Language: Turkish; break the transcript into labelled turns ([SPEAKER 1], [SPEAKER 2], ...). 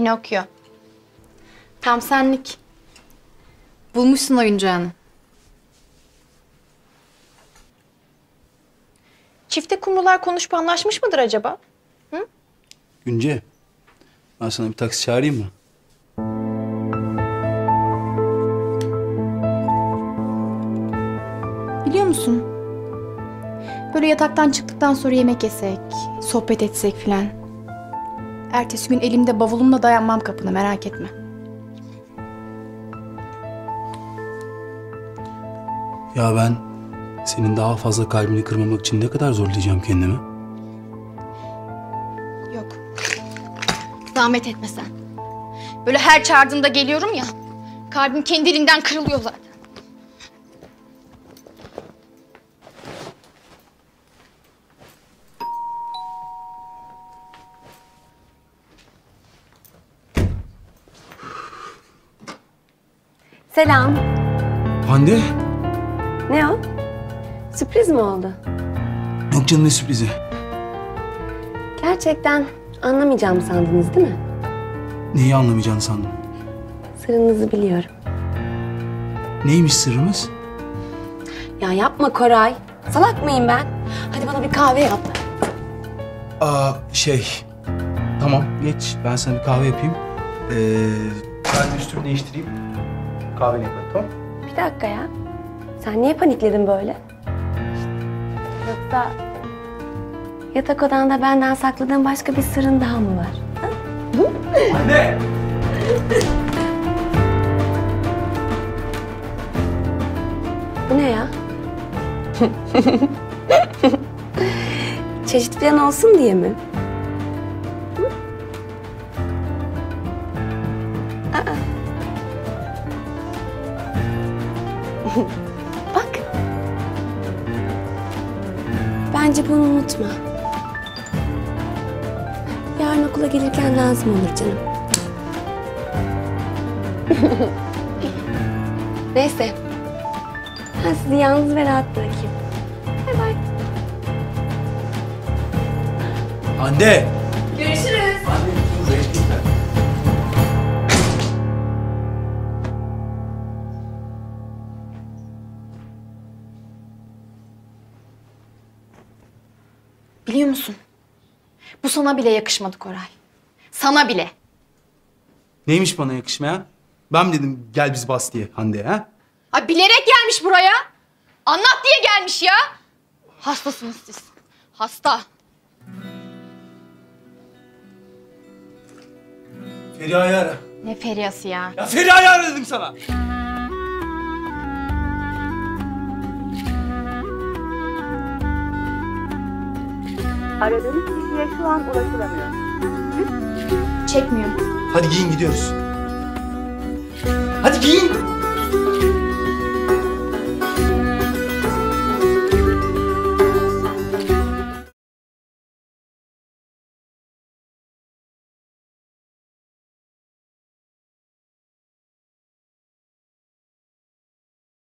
[SPEAKER 1] Pinokyo. Tam senlik.
[SPEAKER 2] Bulmuşsun oyuncağını.
[SPEAKER 1] Çifte kumrular konuşup anlaşmış mıdır acaba? Hı?
[SPEAKER 3] Günce, ben sana bir taksi çağırayım mı?
[SPEAKER 2] Biliyor musun? Böyle yataktan çıktıktan sonra yemek yesek, sohbet etsek filan. Ertesi gün elimde bavulumla dayanmam kapına, merak etme.
[SPEAKER 3] Ya ben senin daha fazla kalbini kırmamak için ne kadar zorlayacağım kendimi?
[SPEAKER 1] Yok. Zahmet etme sen. Böyle her çağırdığında geliyorum ya. Kalbim kendiliğinden kırılıyor zaten.
[SPEAKER 4] Selam.
[SPEAKER 3] Hande?
[SPEAKER 4] Ne o? Sürpriz mi oldu?
[SPEAKER 3] Yok canım, ne sürprizi?
[SPEAKER 4] Gerçekten anlamayacağımı sandınız değil mi?
[SPEAKER 3] Neyi anlamayacağını sandım.
[SPEAKER 4] Sırrınızı biliyorum.
[SPEAKER 3] Neymiş sırrımız?
[SPEAKER 4] Ya yapma Koray. Salak mıyım ben? Hadi bana bir kahve yap.
[SPEAKER 3] Tamam geç, ben sana bir kahve yapayım. Ben de üstümü değiştireyim. Kahveni yapayım, tamam?
[SPEAKER 4] Bir dakika ya. Sen niye panikledin böyle? Yoksa yatak odanda benden sakladığın başka bir sırrın daha mı var? Ha?
[SPEAKER 3] Anne!
[SPEAKER 4] Bu ne ya? Çeşit falan olsun diye mi? Hı? Aa. Bak. Bence bunu unutma. Yarın okula gelirken lazım olur canım. Neyse. Ben sizi yalnız ve rahat bırakayım. Bay bay.
[SPEAKER 3] Hande!
[SPEAKER 4] Görüşürüz.
[SPEAKER 3] Hande, dur, bekle.
[SPEAKER 1] Biliyor musun? Bu sana bile yakışmadı Koray. Sana bile.
[SPEAKER 3] Neymiş bana yakışmayan? Ben mi dedim gel bizi bas diye Hande, ha?
[SPEAKER 1] Ay bilerek gelmiş buraya. Anlat diye gelmiş ya. Hastasınız siz. Hasta.
[SPEAKER 3] Feriha'yı ara.
[SPEAKER 1] Ne Feriha'sı ya?
[SPEAKER 3] Ya Feriha'yı ara dedim sana.
[SPEAKER 5] Aradığınız kişiye şu an ulaşılamıyor.
[SPEAKER 1] Çekmiyor.
[SPEAKER 3] Hadi giyin gidiyoruz. Hadi giyin.